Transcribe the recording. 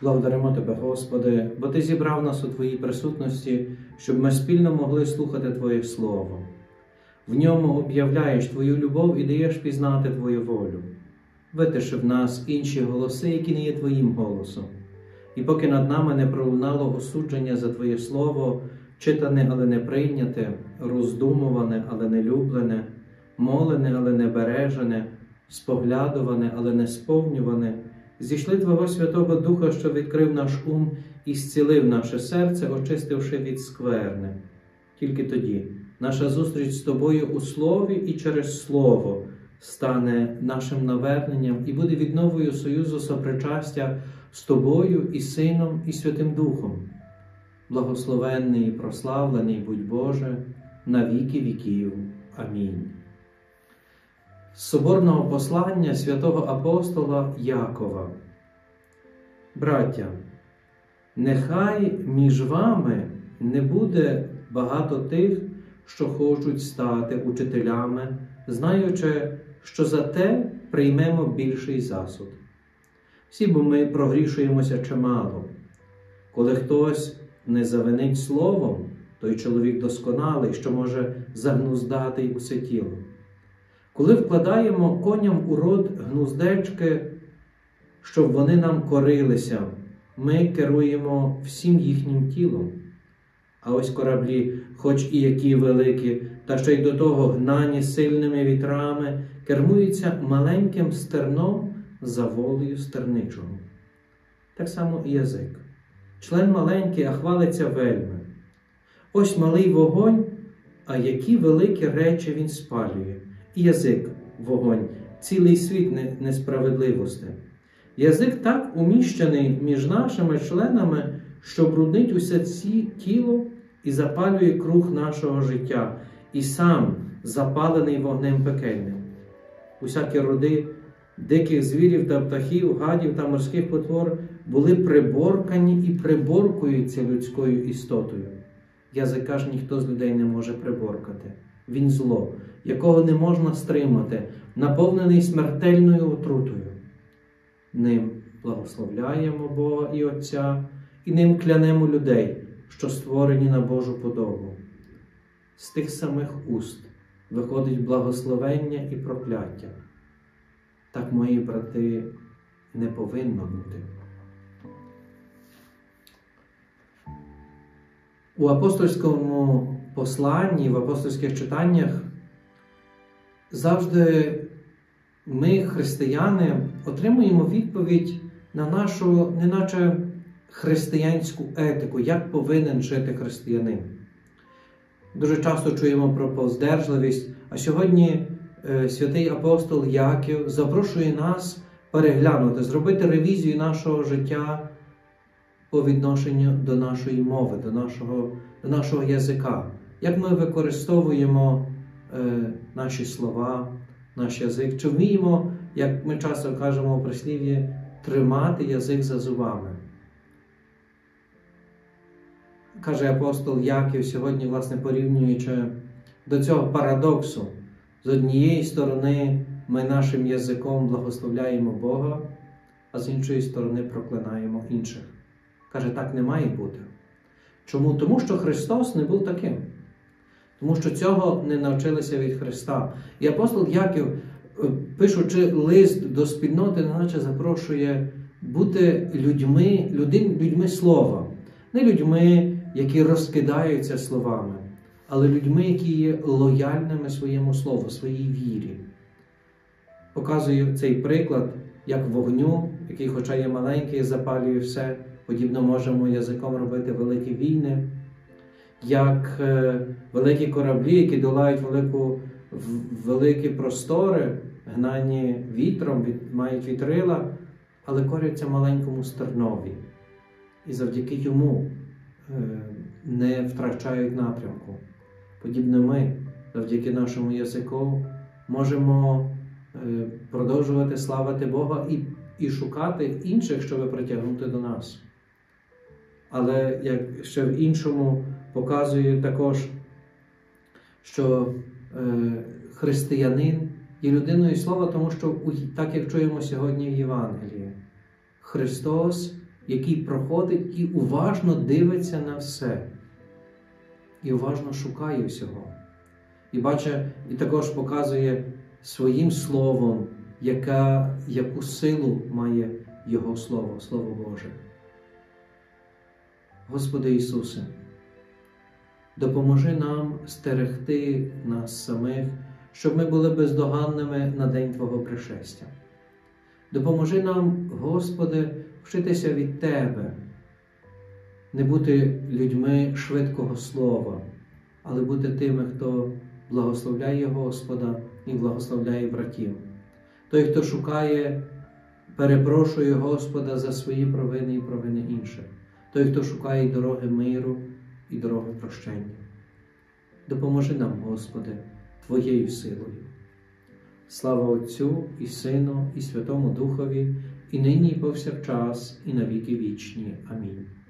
Благодаримо Тебе, Господи, бо Ти зібрав нас у Твоїй присутності, щоб ми спільно могли слухати Твоє Слово. В ньому об'являєш Твою любов і даєш пізнати Твою волю. Витиши в нас інші голоси, які не є Твоїм голосом. І поки над нами не пролунало осудження за Твоє Слово, читане, але не прийняте, роздумуване, але не люблене, молене, але не бережене, споглядуване, але не сповнюване, зійшли Твого Святого Духа, що відкрив наш ум і зцілив наше серце, очистивши від скверни. Тільки тоді наша зустріч з Тобою у Слові і через Слово стане нашим наверненням і буде відновою союзу сопричастя з Тобою і Сином і Святим Духом. Благословенний і прославлений будь Боже, на віки віків. Амінь. З соборного послання святого апостола Якова. Браття, нехай між вами не буде багато тих, що хочуть стати учителями, знаючи, що за те приймемо більший засуд. Всі бо ми прогрішуємося чимало. Коли хтось не завинить словом, той чоловік досконалий, що може загнуздати й усе тіло. Коли вкладаємо коням у рот гнуздечки, щоб вони нам корилися, ми керуємо всім їхнім тілом. А ось кораблі, хоч і які великі, та ще й до того гнані сильними вітрами, кермуються маленьким стерном за волею стерничого. Так само і язик. Член маленький, а хвалиться вельми. Ось малий вогонь, а які великі речі він спалює. І язик – вогонь, цілий світ несправедливостей. Язик так уміщений між нашими членами, що бруднить усе тіло і запалює круг нашого життя, і сам запалений вогнем пекельним. Усякі роди диких звірів та птахів, гадів та морських потвор були приборкані і приборкуються людською істотою. Язика ж ніхто з людей не може приборкати. Він зло, якого не можна стримати, наповнений смертельною отрутою. Ним благословляємо Бога і Отця, і ним клянемо людей, що створені на Божу подобу. З тих самих уст виходить благословення і прокляття. Так, мої брати, не повинно бути. У апостольському посланні, в апостольських читаннях завжди ми, християни, отримуємо відповідь на нашу, неначе християнську етику, як повинен жити християнин. Дуже часто чуємо про повздержливість, а сьогодні святий апостол Яків запрошує нас переглянути, зробити ревізію нашого життя по відношенню до нашої мови, до нашого язика. Як ми використовуємо наші слова, наш язик, чи вміємо, як ми часто кажемо у прислів'ї, тримати язик за зубами. Каже апостол Яків сьогодні, власне, порівнюючи до цього парадоксу. З однієї сторони ми нашим язиком благословляємо Бога, а з іншої сторони проклинаємо інших. Каже, так не має бути. Чому? Тому що Христос не був таким. Тому що цього не навчилися від Христа. І апостол Яків, пишучи лист до спільноти, наче запрошує бути людьми слова. Не людьми, які розкидаються словами, але людьми, які є лояльними своєму слову, своїй вірі. Показую цей приклад, як вогню, який, хоча є маленький, запалює все, подібно можемо язиком робити великі війни, як великі кораблі, які долають великі простори, гнані вітром, мають вітрила, але коряться маленькому стернові. І завдяки йому не втрачають напрямку. Подібно ми, завдяки нашому язику, можемо продовжувати славити Бога і шукати інших, щоб притягнути до нас. Але як ще в іншому показує також, що християнин є людиною слова, тому що, так як чуємо сьогодні в Євангелії, Христос який проходить і уважно дивиться на все, і уважно шукає всього. І бачить, і також показує своїм словом, яку силу має Його Слово, Слово Боже. Господи Ісусе, допоможи нам стерегти нас самих, щоб ми були бездоганними на день Твого пришестя. Допоможи нам, Господи, вчитися від Тебе, не бути людьми швидкого слова, але бути тими, хто благословляє Господа і благословляє братів. Той, хто шукає, перепрошує Господа за свої провини і провини інших. Той, хто шукає дороги миру і дороги прощення. Допоможи нам, Господи, Твоєю силою. Слава Отцю і Сину і Святому Духові, і нині, і повсякчас, і на віки вічні. Амінь.